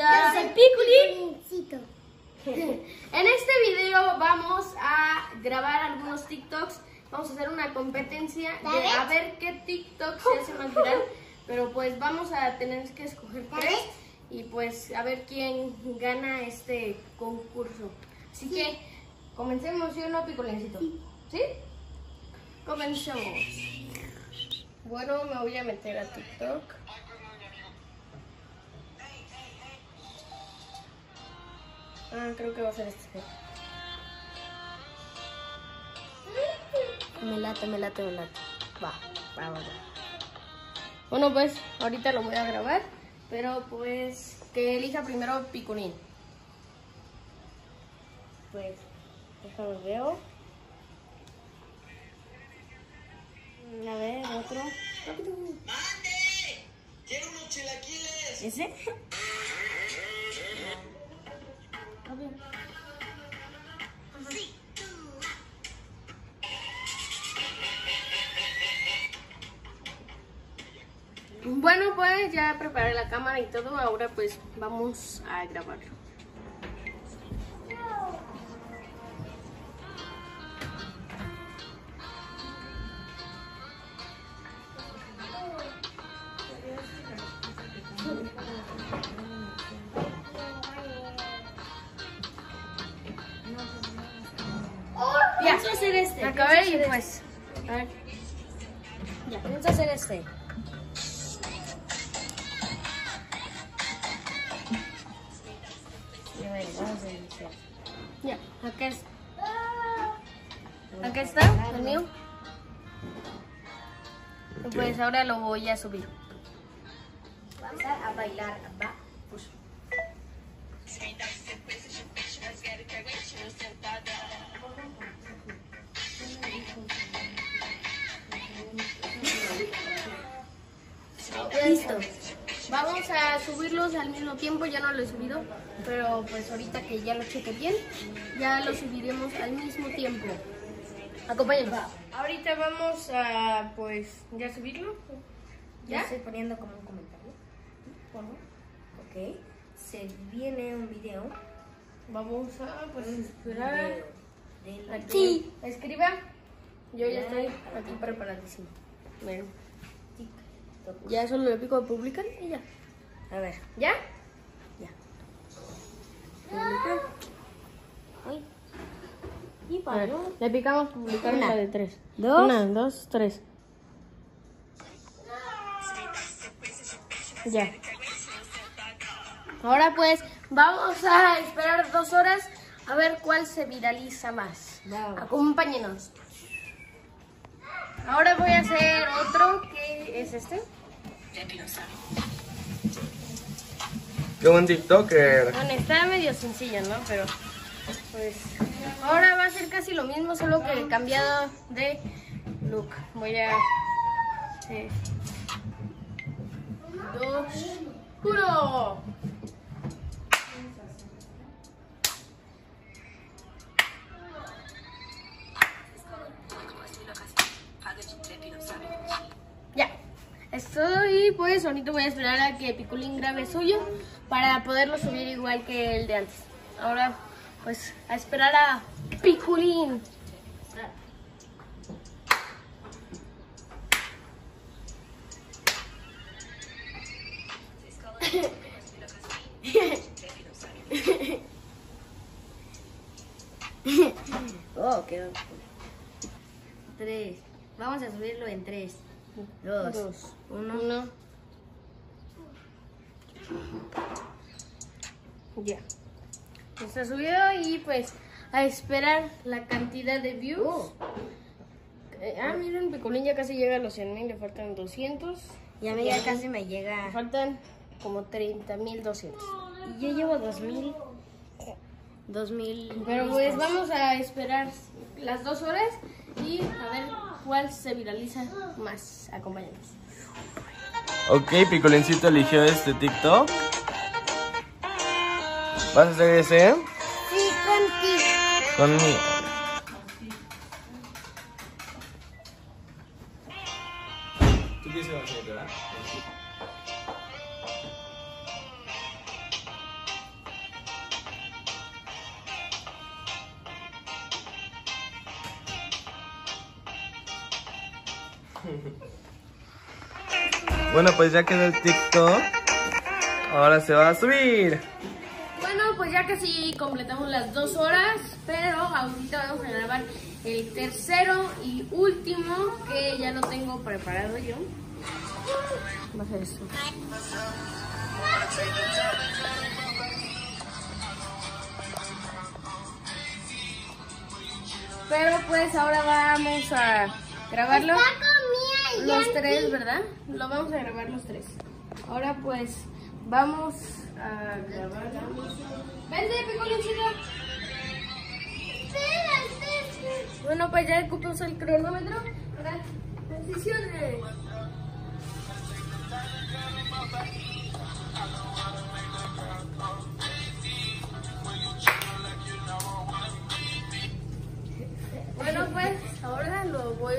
Yo soy Piculín. En este video vamos a grabar algunos TikToks. Vamos a hacer una competencia de a ver qué TikTok se hace más viral. Pero pues vamos a tener que escoger 3 y pues a ver quién gana este concurso. Así que comencemos, ¿sí o no, Piculincito? ¿Sí? Comencemos. Bueno, me voy a meter a TikTok. Creo que va a ser este. Me late. Va. Bueno, pues ahorita lo voy a grabar, pero pues que elija primero Piculín. Pues, déjame veo. A ver, otro. ¡Mande! ¡Quiero unos chilaquiles! ¿Ese? Bueno, pues ya preparé la cámara y todo. Ahora pues vamos a grabarlo. Ya, vamos a hacer este. Acabé y pues. A ver. Ya, vamos a hacer este. Ya, acá está el mío. Pues ahora lo voy a subir. Vamos a bailar. Va. Push. Listo. Vamos a subirlos al mismo tiempo. Ya no lo he subido, pero pues ahorita que ya lo cheque bien, ya lo subiremos al mismo tiempo. Acompáñenos. Ahorita vamos a pues ya subirlo. Ya ¿Ya? estoy poniendo como un comentario. Bueno, ok. Se viene un video. Vamos a pues esperar. De Sí, escriba. Yo ya estoy aquí preparadísimo. Bueno, TikTok. ya solo le pico a publicar y ya. A ver. ¿Ya? Ya. Publicar. Ay. Y A ver, paró. le picamos publicar Una, la de 3. dos. 1, 2, 3. Ya. Ahora pues vamos a esperar 2 horas a ver cuál se viraliza más. Vamos. Acompáñenos. Ahora voy a hacer otro que es este. ¡Qué buen TikToker! Bueno, está medio sencillo, ¿no? Pero pues ahora va a ser casi lo mismo, solo que he cambiado de look. Voy a 2, 1. Ya, estoy pues ahorita voy a esperar a que Piculín grabe suyo para poderlo subir igual que el de antes. Ahora pues a esperar a Piculín. Oh, quedó. 3. Vamos a subirlo en 3, 2, 1. Ya. Está subido y pues a esperar la cantidad de views. Miren, Piculín ya casi llega a los 100,000, le faltan 200. Y a mí ya casi me llega. Me faltan como 30,200. Y yo llevo 2000. 2000. Pero pues vamos a esperar las 2 horas y a ver cuál se viraliza más. Acompáñanos. Ok, Piculincito eligió este TikTok. ¿Vas a hacer ese? Sí, contigo. Conmigo. ¿Tú qué se va a hacer, verdad? Bueno, pues ya quedó el TikTok. Ahora se va a subir. Bueno, pues ya casi completamos las 2 horas, pero ahorita vamos a grabar el tercero y último, que ya lo tengo preparado yo. Va a ser esto. Pero pues ahora vamos a grabarlo los 3, ¿verdad? Lo vamos a grabar los 3. Ahora pues vamos a grabar. ¡Vente, Picolincito! Bueno, pues ya ocupamos el cronómetro. Ahora, posiciones. Bueno, pues ahora lo voy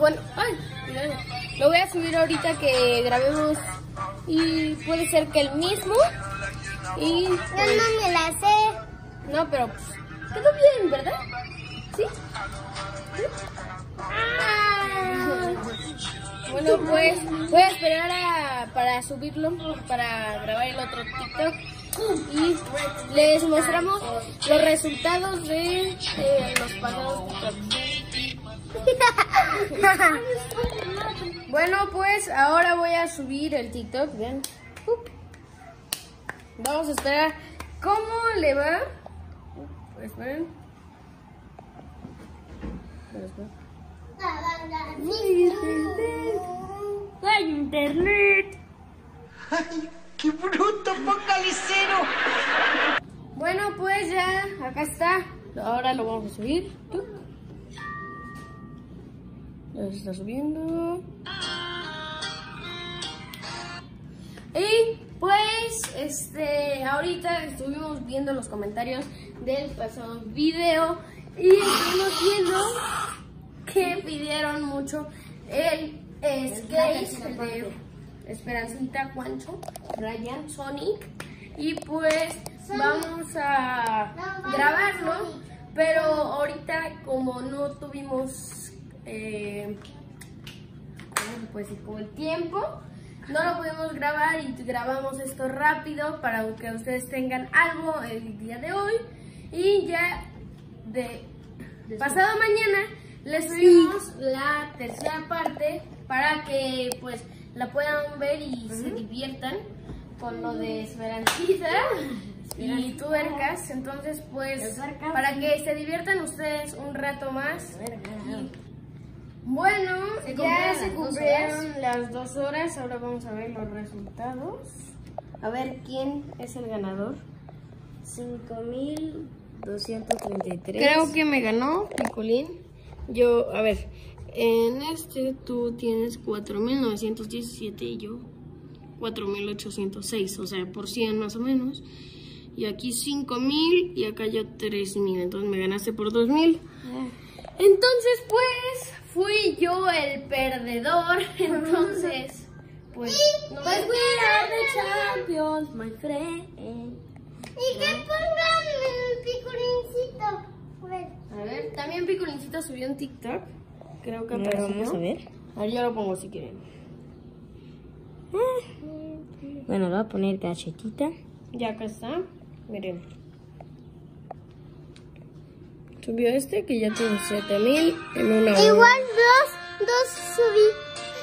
a subir ahorita que grabemos y puede ser que el mismo y pues, no me la sé. No, pero pues, quedó bien, ¿verdad? ¿Sí? ¿Sí? Bueno, pues voy a esperar para subirlo, para grabar el otro TikTok y les mostramos los resultados de los pasados TikToks. Bueno, pues ahora voy a subir el TikTok, vean. Vamos a esperar cómo le va. Esperen. ¡Ay, internet! ¡Ay, qué bruto, focalicero! Bueno, pues ya, acá está. Ahora lo vamos a subir. Ya se está subiendo. Y pues, ahorita estuvimos viendo los comentarios del pasado video y estuvimos viendo que pidieron mucho el skate de Esperancita, Juancho, Ryan, Sonic, y pues vamos a grabarlo, pero ahorita como no tuvimos como el tiempo, no lo pudimos grabar y grabamos esto rápido para que ustedes tengan algo el día de hoy, y ya pasado mañana les subimos la tercera parte para que pues la puedan ver y se diviertan con lo de Esperancita y tuercas. Entonces pues para que se diviertan ustedes un rato más. Bueno, ya se cumplieron las 2 horas. Ahora vamos a ver los resultados. A ver quién es el ganador. 5,233. Creo que me ganó Picolín. Yo, a ver, en tú tienes 4,917 y yo 4,806, o sea, por 100 más o menos. Y aquí 5,000 y acá ya 3,000, entonces me ganaste por 2,000. Entonces, pues, fui yo el perdedor. Entonces, pues, no we are the champions, my friend. ¿Y qué pongan el Picolincito? A ver, también Picolincito subió un TikTok. Creo que Ahora vamos a ver. A ver, yo lo pongo si quieren. Bueno, lo voy a poner galletita. Ya acá está. Miren. Subió que ya tiene 7,000 en una hora. Igual dos subí.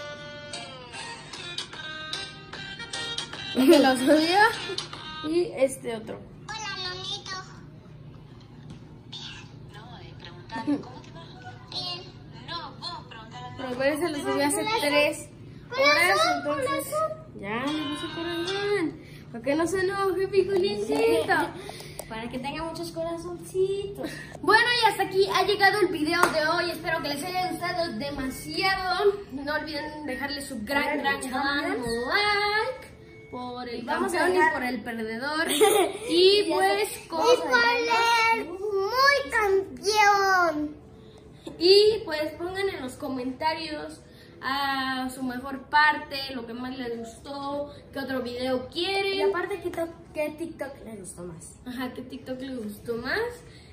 Que lo subió. Y otro. Hola, Nonito. ¿Cómo te va? Bien. Pero parece que lo subió hace 3 horas, entonces. Ya, me puse corazón. ¿Para que no se enoje, Picolincito? Para que tenga muchos corazoncitos. Bueno, y hasta aquí ha llegado el video de hoy. Espero que les haya gustado demasiado. No olviden dejarle su gran like por el campeón y por el perdedor. Y pues, Y por el muy campeón. Y pues pongan en los comentarios a su mejor parte, lo que más les gustó, qué otro video quieren. Y aparte, ¿qué TikTok les gustó más? Ajá, qué TikTok les gustó más.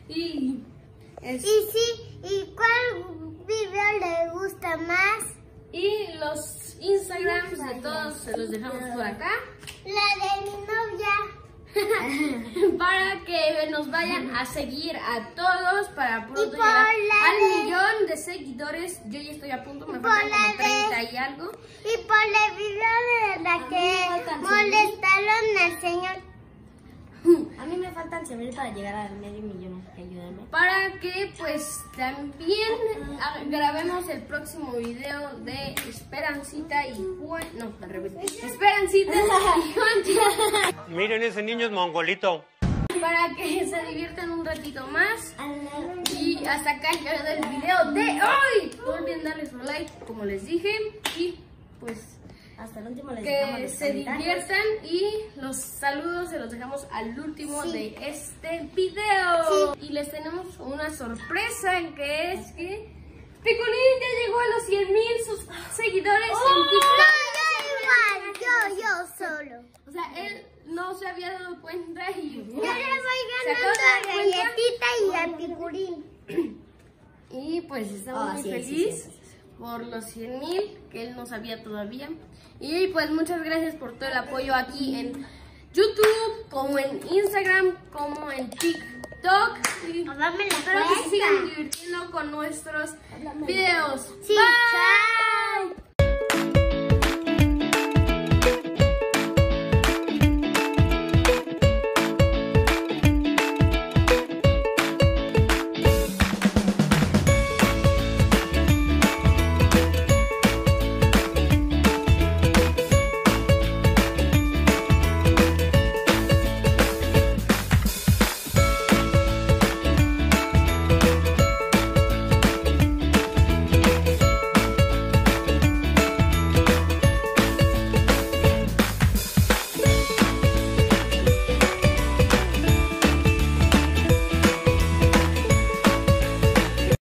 Y ¿Y cuál video le gusta más? Y los Instagrams de todos se los dejamos por acá. La de mi novia. Para que nos vayan a seguir a todos para pronto Y por llegar la al de- 1,000,000 de seguidores. Yo ya estoy a punto, me por faltan la como de- 30 y algo. Y por el video de la que molestaron al señor. A mí me faltan 100,000 para llegar al 500,000. Ayúdame. Para que pues también grabemos el próximo video de Esperancita y Juan. No, al revés. Esperancita y Juan. Miren, ese niño es mongolito. Para que se diviertan un ratito más. Y hasta acá llegó el video de hoy. No olviden darle su like, como les dije. Y pues Hasta el último les dejamos que los se comentarios. diviertan. Y los saludos se los dejamos al último de este video. Y les tenemos una sorpresa, que es que Picolín ya llegó a los 100,000 seguidores en TikTok. Yo solo. O sea, él no se había dado cuenta y Yo le voy ¿se acaba ganando de a dar cuenta? Galletita y a Picurín. Y pues estamos muy sí, felices sí. por los 100,000 que él no sabía todavía. Y pues muchas gracias por todo el apoyo aquí en YouTube, como en Instagram, como en TikTok. Y Dame la espero que se sigan cuenta. divirtiendo con nuestros videos. Sí. Bye.